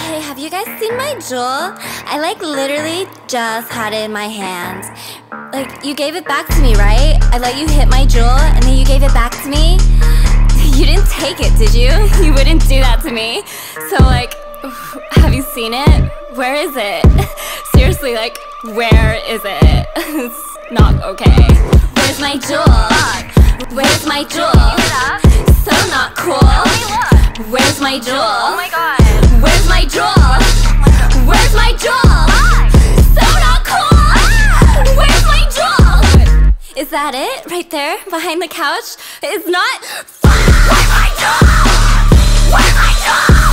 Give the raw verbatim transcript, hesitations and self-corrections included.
Hey, have you guys seen my jewel? I like literally just had it in my hands. Like, you gave it back to me, right? I let you hit my jewel and then you gave it back to me. You didn't take it, did you? You wouldn't do that to me. So like, have you seen it? Where is it? Seriously, like, where is it? It's not okay. Where's my jewel? Where's my jewel? So not cool. Where's my jewel? Oh my god. Where's my jewel? Where's my jewel? So not cool. Where's my jewel? Is that it? Right there? Behind the couch? It's not. Where's my jewel? Where's my jewel?